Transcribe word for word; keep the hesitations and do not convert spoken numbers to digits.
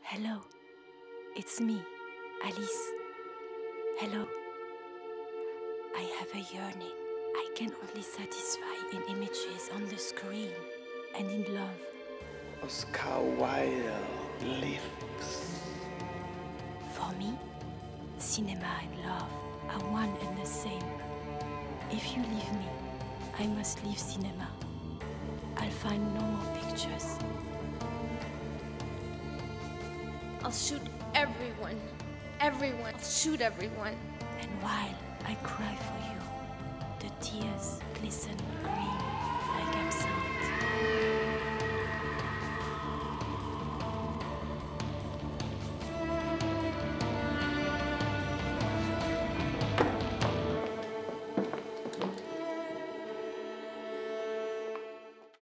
Hello, it's me, Alice. Hello. I have a yearning I can only satisfy in images on the screen and in love. Oscar Wilde lives. For me, cinema and love are one and the same. If you leave me, I must leave cinema. I'll find no more pictures. I'll shoot everyone. Everyone. I'll shoot everyone. And while I cry for you, the tears glisten green.